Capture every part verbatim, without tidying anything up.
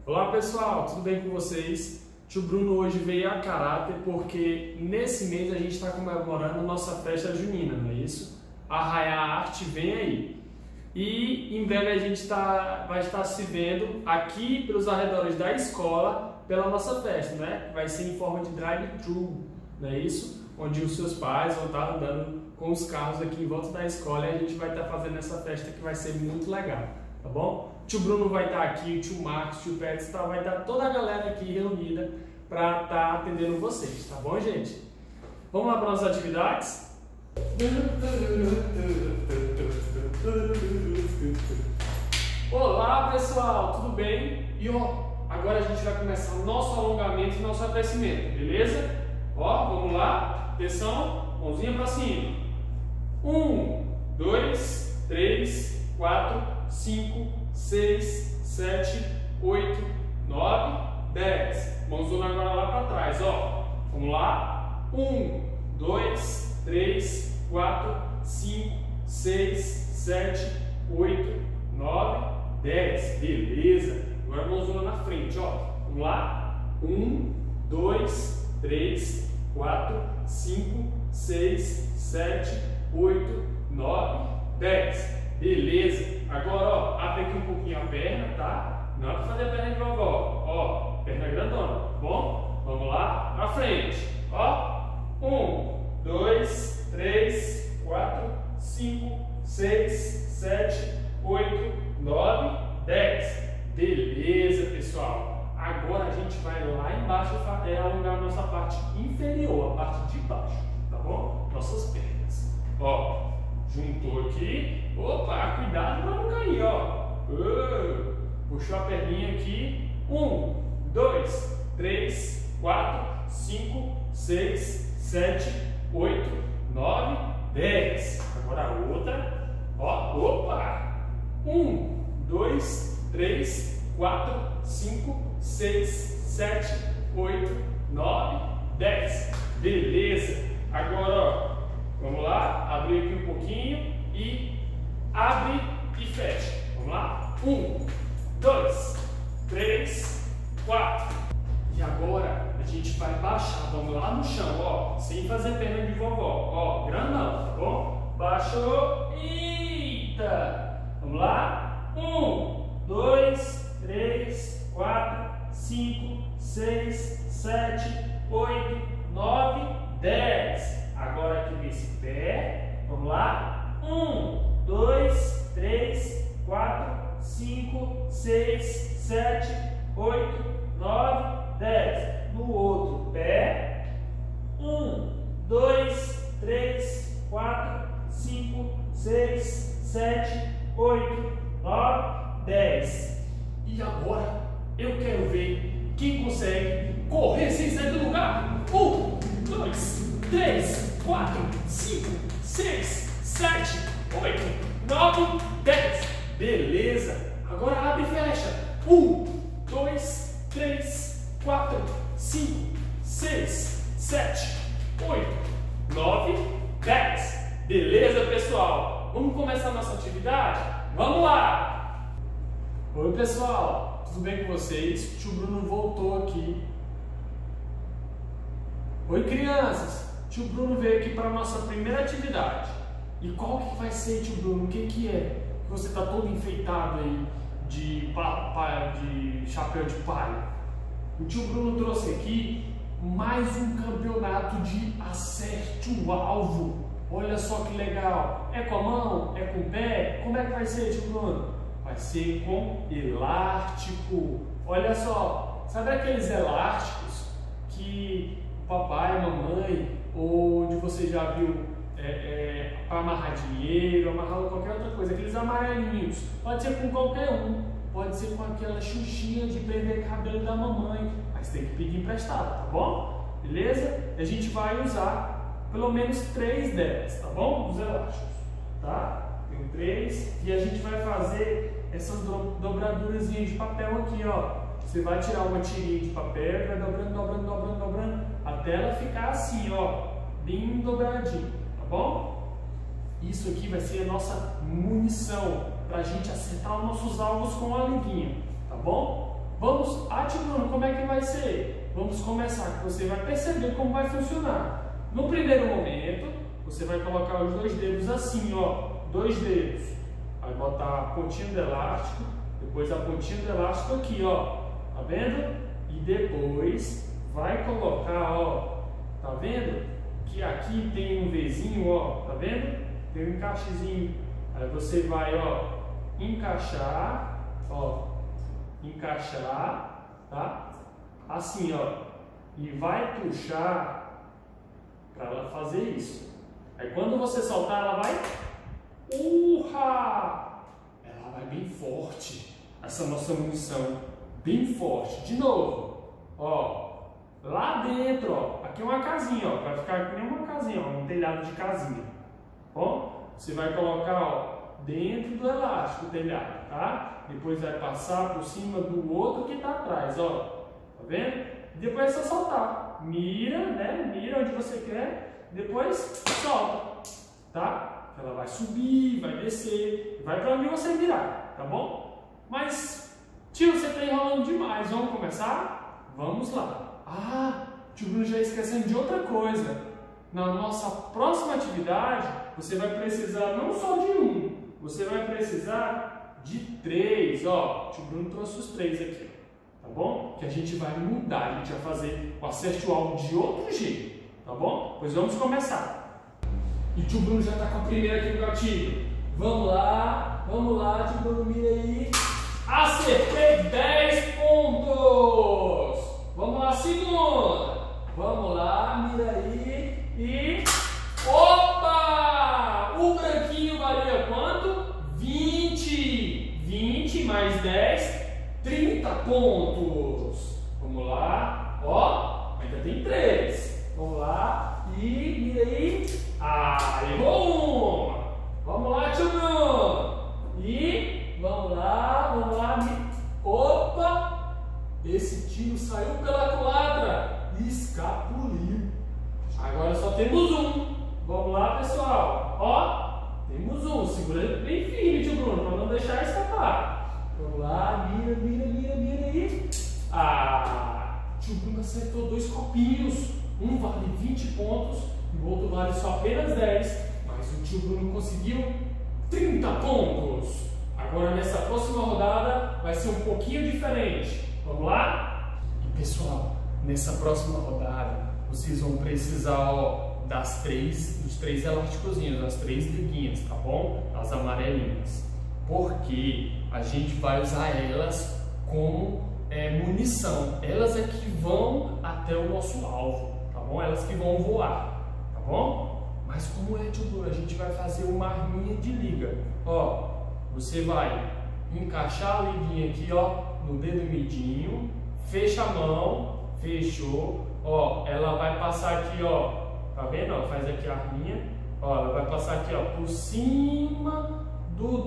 Olá pessoal, tudo bem com vocês? Tio Bruno hoje veio a caráter porque nesse mês a gente está comemorando nossa festa junina, não é isso? Arraiá Arte vem aí. E em breve a gente tá, vai estar se vendo aqui pelos arredores da escola pela nossa festa, né? Vai ser em forma de drive-thru, não é isso? Onde os seus pais vão estar andando com os carros aqui em volta da escola e a gente vai estar fazendo essa festa que vai ser muito legal, tá bom? Tio Bruno vai estar aqui, o tio Marcos, o tio Pérez, tá, vai estar toda a galera aqui reunida para estar atendendo vocês, tá bom, gente? Vamos lá para as atividades? Olá pessoal, tudo bem? E ó, agora a gente vai começar o nosso alongamento e nosso aquecimento, beleza? Ó, vamos lá, atenção, mãozinha para cima. Um, dois, três, quatro, cinco, seis, sete, oito, nove, dez. Mãozona agora lá para trás, ó. Vamos lá. Um, dois, três, quatro, cinco, seis, sete, oito, nove, dez. Beleza. Agora mãozona na frente, ó. Vamos lá. Um, dois, três, quatro, cinco, seis, sete, oito, nove, dez. Beleza. Agora, ó, abre aqui um pouquinho a perna, tá? Não é para fazer a perna de vovó. Ó, perna grandona, tá bom? Vamos lá, pra frente. Ó, um, dois, três, quatro, cinco, seis, sete, oito, nove, dez. Beleza, pessoal. Agora a gente vai lá embaixo é, alongar a nossa parte inferior, a parte de baixo, tá bom? Nossas pernas. Ó, juntou aqui. Opa, cuidado para não cair, ó. Uh, puxou a perninha aqui. Um, dois, três, quatro, cinco, seis, sete, oito, nove, dez. Agora a outra. Ó, opa. Um, dois, três, quatro, cinco, seis, sete, oito, nove, dez. Beleza. Agora, ó, vamos lá. Abrir aqui um pouquinho e abre e fecha. Vamos lá? Um, dois, três, quatro. E agora a gente vai baixar. Vamos lá no chão, ó. Sem fazer perna de vovó. Ó, grandão, tá bom? Baixou. Eita! Vamos lá? Um, dois, três, quatro, cinco, seis, sete, oito, nove, dez. Agora aqui nesse pé. Vamos lá? Um, dois, três, quatro, cinco, seis, sete, oito, nove, dez. No outro pé. Um, dois, três, quatro, cinco, seis, sete, oito, nove, dez. E agora eu quero ver quem consegue correr sem sair do lugar. Um, dois, três, quatro, cinco, seis, sete, oito, nove, dez. Beleza. Agora abre e fecha. Um, dois, três, quatro, cinco, seis, sete, oito, nove, dez. Beleza, pessoal? Vamos começar a nossa atividade? Vamos lá! Oi, pessoal. Tudo bem com vocês? O tio Bruno voltou aqui. Oi, crianças. O tio Bruno veio aqui para a nossa primeira atividade. E qual que vai ser, tio Bruno? O que que é? Você está todo enfeitado aí de, pa, pa, de chapéu de palha. O tio Bruno trouxe aqui mais um campeonato de acerte o alvo. Olha só que legal. É com a mão? É com o pé? Como é que vai ser, tio Bruno? Vai ser com elástico. Olha só. Sabe aqueles elásticos que o papai, a mamãe, ou onde você já viu É, é, para amarrar dinheiro, amarrar qualquer outra coisa, aqueles amarelinhos, pode ser com qualquer um, pode ser com aquela xuxinha de prender cabelo da mamãe, mas tem que pedir emprestado, tá bom? Beleza? A gente vai usar pelo menos três delas, tá bom? Os elásticos, tá? Tem três e a gente vai fazer essas do, dobraduras de papel aqui, ó. Você vai tirar uma tirinha de papel e vai dobrando, dobrando, dobrando, dobrando, até ela ficar assim, ó, bem dobradinho. Bom? Isso aqui vai ser a nossa munição para a gente acertar os nossos alvos com a linguinha, tá bom? Vamos, ah, tio Bruno, como é que vai ser? Vamos começar, que você vai perceber como vai funcionar. No primeiro momento, você vai colocar os dois dedos assim, ó, dois dedos. Vai botar a pontinha do elástico, depois a pontinha do elástico aqui, ó, tá vendo? E depois vai colocar, ó, tá vendo? Que aqui tem um Vzinho, ó, tá vendo? Tem um encaixezinho. Aí você vai, ó, encaixar, ó, encaixar, tá? Assim, ó, e vai puxar para ela fazer isso. Aí quando você soltar, ela vai, urra! Ela vai bem forte. Essa nossa munição, bem forte. De novo, ó, lá dentro, ó, aqui é uma casinha, ó, vai ficar que nem uma casinha, ó, um telhado de casinha. Ó, você vai colocar, ó, dentro do elástico o telhado, tá? Depois vai passar por cima do outro que tá atrás, ó. Tá vendo? Depois é só soltar. Mira, né? Mira onde você quer. Depois solta, tá? Ela vai subir, vai descer, vai para onde você virar, tá bom? Mas, tio, você tá enrolando demais. Vamos começar? Vamos lá. Ah, tio Bruno já esquecendo de outra coisa. Na nossa próxima atividade, você vai precisar não só de um, você vai precisar de três. Ó, o tio Bruno trouxe os três aqui, tá bom? Que a gente vai mudar, a gente vai fazer o acerte o alvo de outro jeito, tá bom? Pois vamos começar. E o tio Bruno já está com a primeira aqui no gatilho. Vamos lá, vamos lá, tio Bruno, mira aí. Acertei dez pontos. Vamos lá, segunda. Vamos lá, mira aí. E... opa! O branquinho valia quanto? vinte. vinte mais dez, trinta pontos. Vamos lá. Ó, ainda tem três. Vamos lá. E mira aí. Ah, errou uma. Vamos lá, tio Bruno. E vamos lá, vamos lá. Opa! Esse tiro saiu pela culatra. Escapuliu. Agora só temos um. Vamos lá, pessoal. Ó, temos um. Segura bem firme, tio Bruno, para não deixar escapar. Vamos lá, mira, mira, mira, mira aí. Ah, tio Bruno acertou dois copinhos. Um vale vinte pontos e o outro vale só apenas dez. Mas o tio Bruno conseguiu trinta pontos. Agora, nessa próxima rodada, vai ser um pouquinho diferente. Vamos lá? E, pessoal, nessa próxima rodada, vocês vão precisar, ó, das três, dos três elásticozinhos, das três liguinhas, tá bom? As amarelinhas. Porque a gente vai usar elas como é, munição. Elas é que vão até o nosso alvo, tá bom? Elas que vão voar, tá bom? Mas como é, tio Bruno? A gente vai fazer uma arminha de liga. Ó, você vai encaixar a liguinha aqui, ó, no dedo midinho, fecha a mão, fechou. Ó, ela vai passar aqui, ó, tá vendo? Ó, faz aqui a arminha. Ó, ela vai passar aqui, ó, por cima do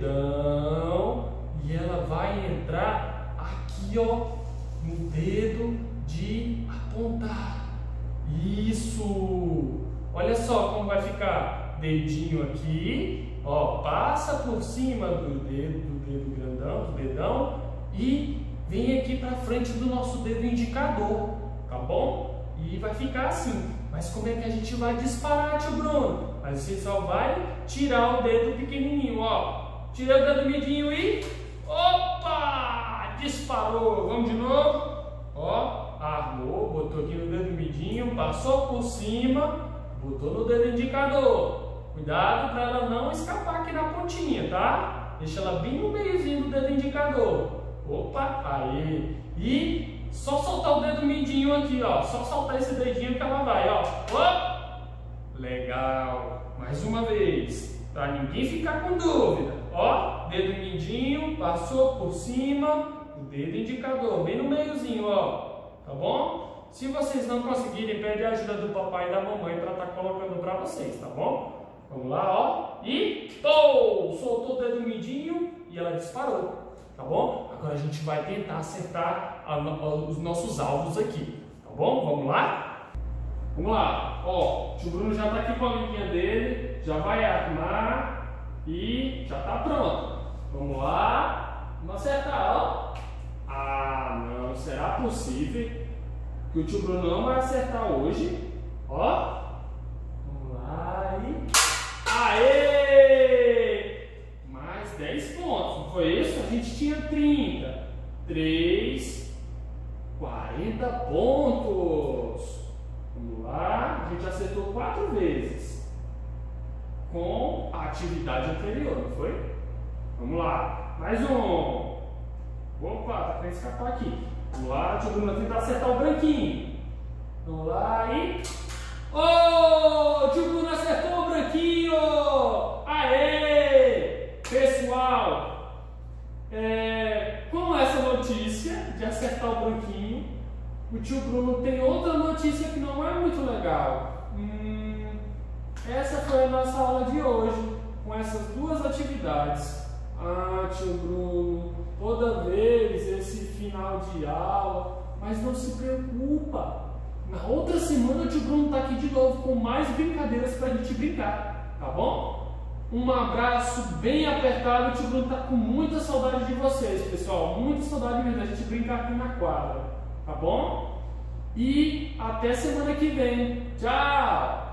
dedão e ela vai entrar aqui, ó, no dedo de apontar. Isso! Olha só como vai ficar. Dedinho aqui, ó, passa por cima do dedo, do dedo grandão, do dedão e vem aqui para frente do nosso dedo indicador, tá bom? E vai ficar assim. Mas como é que a gente vai disparar, tio Bruno? Mas você só vai tirar o dedo pequenininho, ó. Tirei o dedo midinho e... opa! Disparou. Vamos de novo. Ó, armou, botou aqui no dedo midinho, passou por cima, botou no dedo indicador. Cuidado para ela não escapar aqui na pontinha, tá? Deixa ela bem no meiozinho do dedo indicador. Opa, aí. E... só soltar o dedo midinho aqui, ó. Só soltar esse dedinho que ela vai, ó. Ó. Legal. Mais uma vez. Pra ninguém ficar com dúvida. Ó. Dedo mindinho. Passou por cima. O dedo indicador. Bem no meiozinho, ó. Tá bom? Se vocês não conseguirem, pede a ajuda do papai e da mamãe pra estar colocando pra vocês, tá bom? Vamos lá, ó. E... pô! Soltou o dedo mindinho e ela disparou. Tá bom? Agora a gente vai tentar acertar a, a, os nossos alvos aqui, tá bom? Vamos lá? Vamos lá, ó, o tio Bruno já tá aqui com a liguinha dele, já vai armar e já tá pronto. Vamos lá, vamos acertar, ó. Ah, não, será possível que o tio Bruno não vai acertar hoje? Ó, vamos lá e... Aê! Mais dez pontos, não foi isso? A gente tinha trinta. três, quarenta pontos. Vamos lá, a gente acertou quatro vezes com a atividade anterior, não foi? Vamos lá, mais um. Opa, tá querendo escapar aqui. Vamos lá, o tio Bruno vai tentar acertar o branquinho. Vamos lá e... Oh, o tio Bruno acertou o branquinho! Aê! Pessoal, é, com essa notícia de acertar o branquinho, o tio Bruno tem outra notícia que não é muito legal. Hum, essa foi a nossa aula de hoje, com essas duas atividades. Ah, tio Bruno, toda vez esse final de aula, mas não se preocupa. Na outra semana o tio Bruno está aqui de novo com mais brincadeiras para a gente brincar, tá bom? Um abraço bem apertado, o tio Bruno está com muita saudade de vocês, pessoal, muita saudade mesmo da gente brincar aqui na quadra, tá bom? E até semana que vem, tchau!